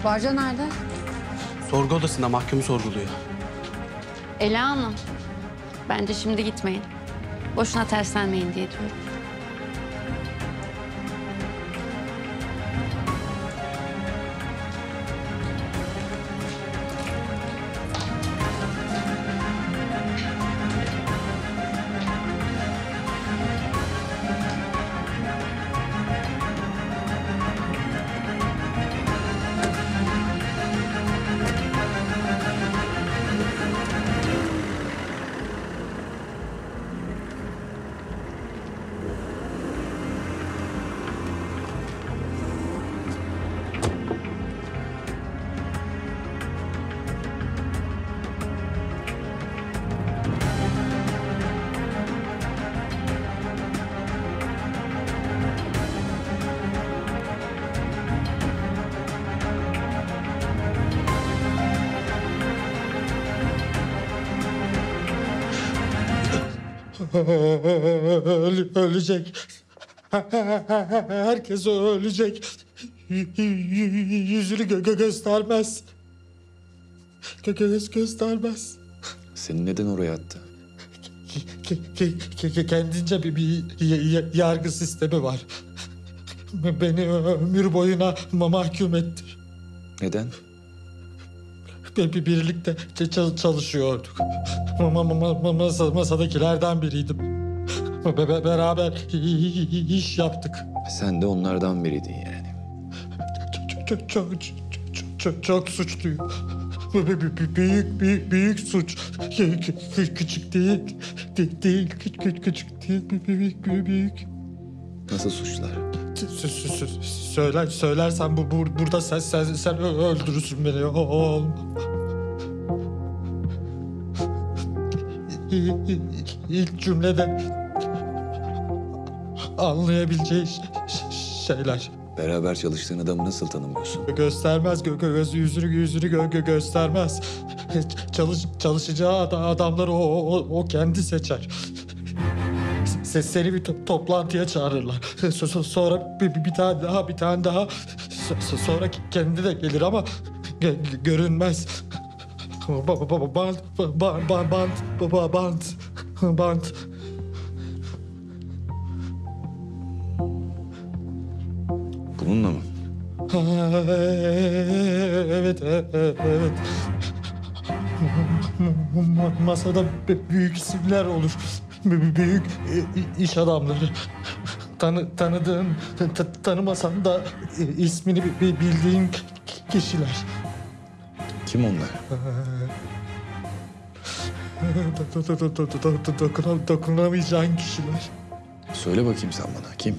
Barca nerede? Sorgu odasında mahkumu sorguluyor. Ela Hanım. Bence şimdi gitmeyin. Boşuna terslenmeyin diye diyorum. Ölecek. Herkes ölecek. Yüzünü göstermez. Göstermez. Seni neden oraya attı? Kendince bir yargı sistemi var. Beni ömür boyuna mahkum etti. Neden? Birlikte çalışıyorduk. Masadakilerden biriydim. Beraber iş yaptık. Sen de onlardan biriydin yani. Çok suçluyum. Büyük suç. Küçük değil. Küçük değil. Büyük. Nasıl suçlar? Söylersen burada sen öldürürsün beni oğlum. İlk cümlede anlayabileceği şeyler. Beraber çalıştığın adamı nasıl tanımıyorsun? Göstermez yüzünü göstermez. Çalışacağı adamları o kendi seçer. Seni bir toplantıya çağırırlar. Sonra bir tane daha. Sonra kendi de gelir ama görünmez. Bant. Bununla mı? Evet. Masada büyük isimler olur. Büyük iş adamları. Tanıdığın, tanımasan da ismini bildiğin kişiler. Kim onlar? Dokunamayacağın kişiler. Söyle bakayım sen bana. Kim?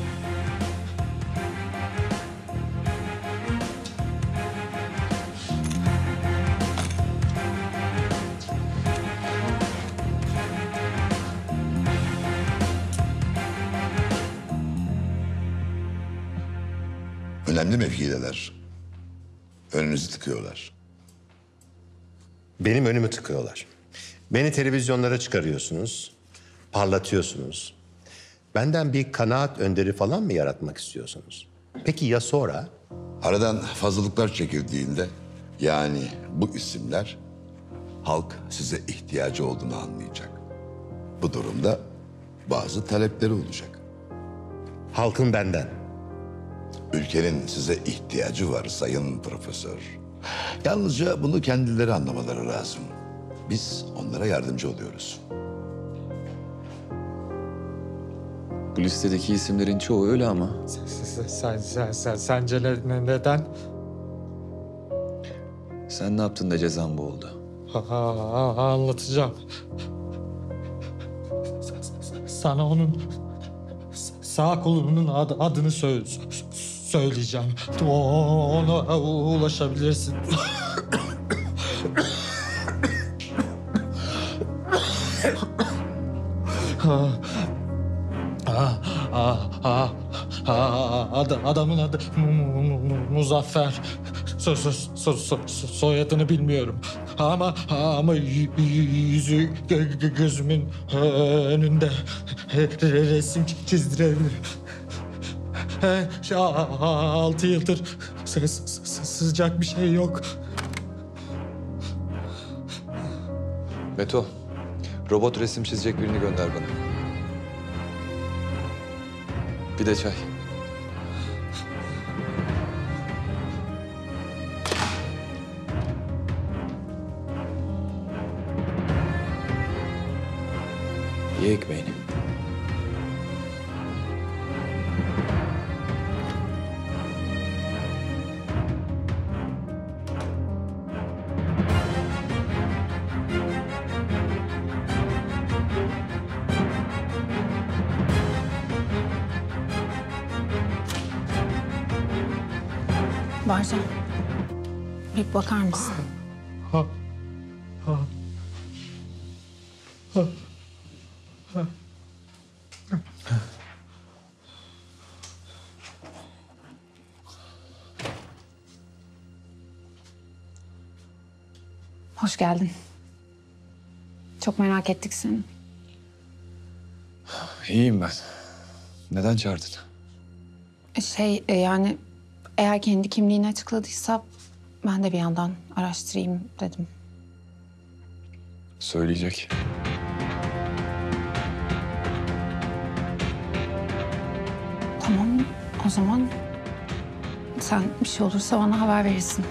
Önemli mevkideler. Önünüzü tıkıyorlar. Benim önümü tıkıyorlar. Beni televizyonlara çıkarıyorsunuz, parlatıyorsunuz. Benden bir kanaat önderi falan mı yaratmak istiyorsunuz? Peki ya sonra? Aradan fazlalıklar çekildiğinde, yani bu isimler, halk size ihtiyacı olduğunu anlayacak. Bu durumda bazı talepleri olacak. Halkın benden. Ülkenin size ihtiyacı var sayın profesör. Yalnızca bunu kendileri anlamaları lazım. Biz onlara yardımcı oluyoruz. Bu listedeki isimlerin çoğu öyle ama. Sence neden? Sen ne yaptın da cezan bu oldu? Anlatacağım. Sana onun sağ kolunun adını söyleyeceğim. Ona ulaşabilirsin. Adamın adı Muzaffer. Soyadını bilmiyorum. Ama yüzü gözümün önünde resim çizdirebilir. 6 yıldır sıcak bir şey yok. Meto, robot resim çizecek birini gönder bana. Bir de çay. Ye ekmeğini. Barcan, bir bakar mısın? Hoş geldin. Çok merak ettik seni. İyiyim ben. Neden çağırdın? Yani eğer kendi kimliğini açıkladıysa ben de bir yandan araştırayım dedim. Söyleyecek. Tamam, o zaman sen bir şey olursa bana haber verirsin.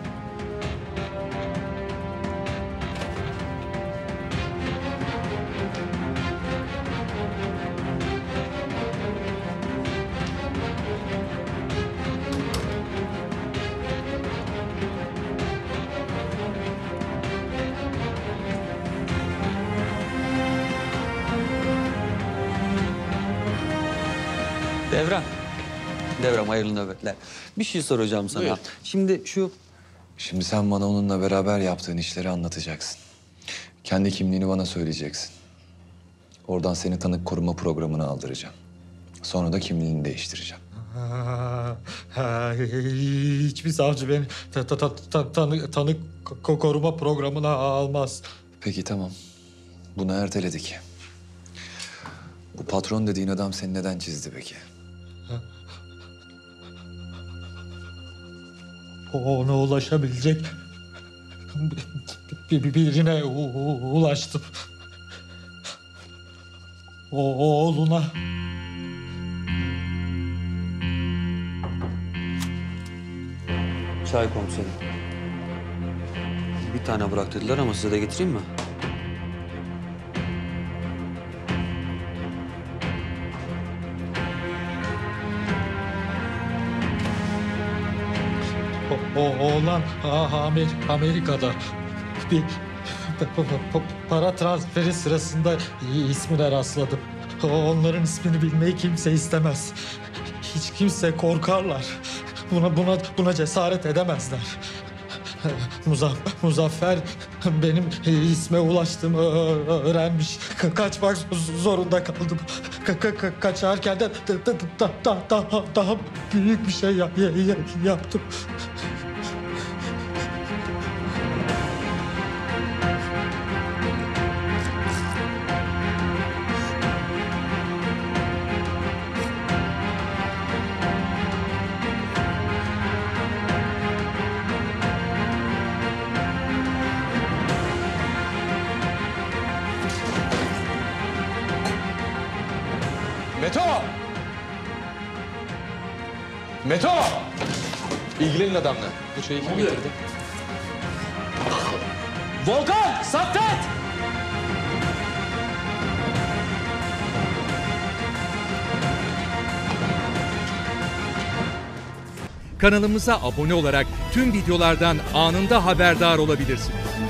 Devrem hayırlı nöbetler. Bir şey soracağım sana. Buyur. Şimdi Sen bana onunla beraber yaptığın işleri anlatacaksın. Kendi kimliğini bana söyleyeceksin. Oradan seni tanık koruma programına aldıracağım. Sonra da kimliğini değiştireceğim. Hiçbir savcı beni tanık koruma programına almaz. Peki tamam. Bunu erteledik. Bu patron dediğin adam seni neden çizdi peki? Ona ulaşabilecek birine ulaştım. Oğluna. çay komiserim. Bir tane bırak dediler ama size de getireyim mi? Oğlan Amerika'da bir para transferi sırasında ismine rastladım. Onların ismini bilmeyi kimse istemez. Hiç kimse korkarlar. Buna cesaret edemezler. Muzaffer benim isme ulaştığımı öğrenmiş. Kaçmak zorunda kaldım. Kaçarken de daha büyük bir şey yaptım. Meto! Meto! İlgilenin adamla. Bu çayı kim getirdi? Volkan! Saffet! Kanalımıza abone olarak tüm videolardan anında haberdar olabilirsiniz.